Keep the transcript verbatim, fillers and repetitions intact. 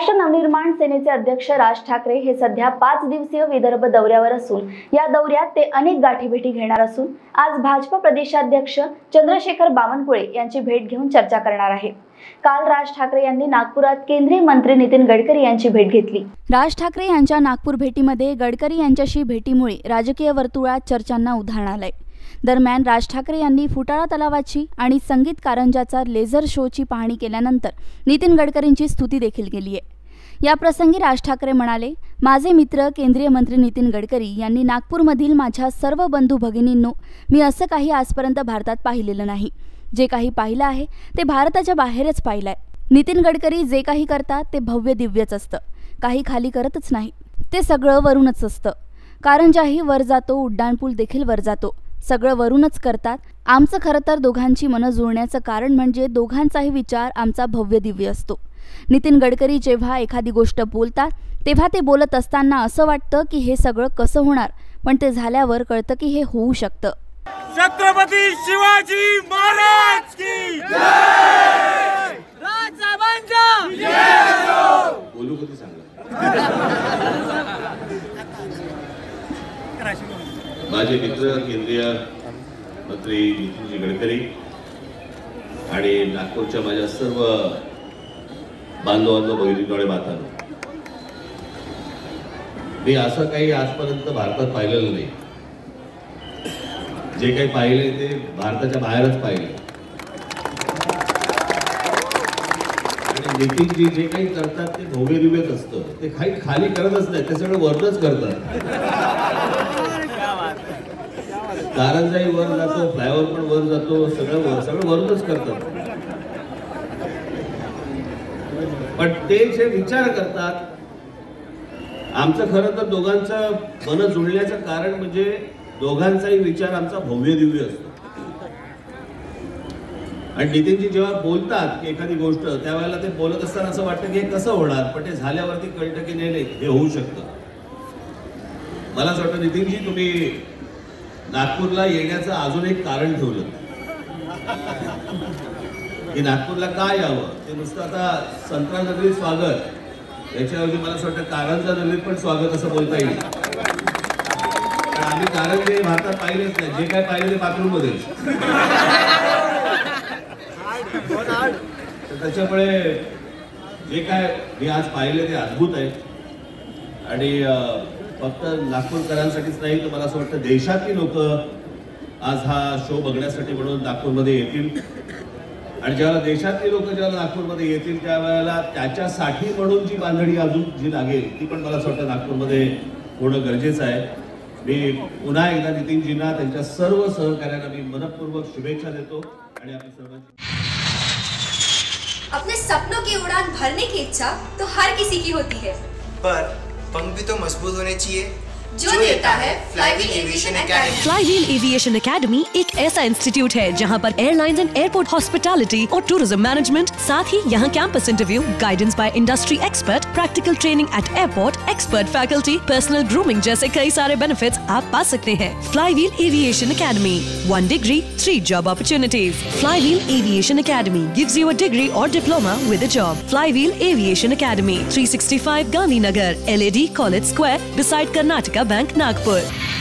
राष्ट्र नवनिर्माण सेनेचे अध्यक्ष राज ठाकरे हे सध्या पाच दिवसीय विदर्भ दौऱ्यावर असून या दौऱ्यात ते अनेक गाठीभेटी घेणार असून आज भाजप प्रदेशाध्यक्ष चंद्रशेखर बावनकुळे यांची भेट घेऊन चर्चा करणार आहे। काल राज ठाकरे यांनी नागपुरात केंद्रीय मंत्री नितीन गडकरी यांची भेट घेतली। राज ठाकरे यांच्या नागपूर भेटीमध्ये गडकरी यांच्याशी भेटीमुळे राजकीय वर्तुळात चर्चांना उधाण आलंय। दरम्यान राज ठाकरे यांनी फुटाळा तलावाची आणि संगीत कारंजाचा लेझर शोची पाहणी केल्यानंतर नितीन गडकरींची स्तुती देखील केली आहे। या प्रसंगी राज ठाकरे म्हणाले, माझे मित्र केंद्रीय मंत्री नितीन गडकरी यांनी नागपूरमधील माझ्या सर्व बंधू भगिनींनो, मी असं काही आजपर्यंत भारतात पाहिलेलं नाही। जे काही पाहिलं आहे ते भारताच्या बाहेरच पाहिलंय। नितीन गडकरी जे काही करतात ते भव्य दिव्यच असतं, काही खाली करतच नाही, ते सगळं वरूनच असतं। कारंजाही वर जातो, उड्डाणपूल देखील वर जातो, सगळं वरूनच करतात। आमचं खरं तर दोघांची मनं जुळण्याचं कारण म्हणजे दोघांचाही विचार आमचा भव्य दिव्य असतो। नितीन गडकरी जेव्हा एखादी गोष्ट बोलतात तेव्हा ते बोलत असताना असं वाटतं की हे सगळं कसं होणार, पण ते झाल्यावर कळतं की हे होऊ शकतं। छत्रपती शिवाजी महाराज की जय, राजाबांचा जय। बोलू कधी सांगा। माझे मित्र केंद्रीय मंत्री नितीन गडकरी आणि नागपूरच्या माझ्या सर्व बांधवांनो, भगिनींनो, मातांनो, मी असं काही आजपर्यंत भारतात पाहिलेलं नाही। जे काही पाहिले ते भारताच्या बाहेरच पाहिले। आणि नितीनजी जे काही करतात ते भव्य दिव्यच असतं, ते काही खाली करतच नाही, ते सगळं वरच करतात। कारंजाही वर जातो, फ्लायओव्हर पण वर जातो, सगळं वर सगळं वरूनच करतात। पण ते जे विचार करतात, आमचं खरं तर दोघांचं मन जुळण्याचं कारण म्हणजे दोघांचाही विचार आमचा भव्य दिव्य असतो। आणि नितीनजी जेव्हा बोलतात की एखादी गोष्ट, त्यावेळेला ते बोलत असताना असं वाटतं की हे कसं होणार, पण ते झाल्यावरती कळतं की नाही हे होऊ शकतं। मला असं वाटतं नितीनजी, तुम्ही नागपूरला येण्याचं अजून एक कारण ठेवलं की नागपूरला काय यावं, ते नुसतं आता संत्रा नगरीत स्वागत, याच्याऐवजी मला असं वाटतं कारंजा नगरीत पण स्वागत असं बोलता येईल। आम्ही कारंजे भारतात पाहिलेच नाही, जे काय पाहिले ते बाथरूम मध्ये। त्याच्यामुळे जे काय मी आज पाहिले ते अद्भुत आहे। आणि फक्त नागपूरकरांसाठीच नाही, तर मला असं वाटतं देशातली लोक आज हा शो बघण्यासाठी म्हणून नागपूरमध्ये येतील। आणि जेव्हा देशातली लोक जेव्हा नागपूरमध्ये येतील त्यावेळेला त्याच्यासाठी म्हणून जी बांधणी अजून जी लागेल ती पण मला असं वाटतं नागपूरमध्ये होणं गरजेचं आहे। मी पुन्हा एकदा नितीनजींना, त्यांच्या सर्व सहकार्यांना मी मनपूर्वक शुभेच्छा देतो। आणि आपली सर्वांची अपने सपनों की उड़ान भरने की इच्छा तो हर किसी की होती है, पर पंख भी तो मजबूत होने चाहिए, जो देता है Flywheel Aviation Academy. Flywheel Aviation Academy एक ऐसा इंस्टीट्यूट है जहां पर एयरलाइंस एंड एयरपोर्ट हॉस्पिटैलिटी और टूरिज्म मैनेजमेंट, साथ ही यहां campus interview, guidance by industry expert, practical training at airport, expert faculty, personal grooming जैसे कई सारे बेनिफिट्स आप पा सकते हैं। Flywheel Aviation Academy, one degree three job opportunities. Flywheel Aviation Academy gives you a degree और diploma with a job. Flywheel Aviation academy, three sixty five Gandhinagar, L A D college square, beside Karnataka bank, Nagpur.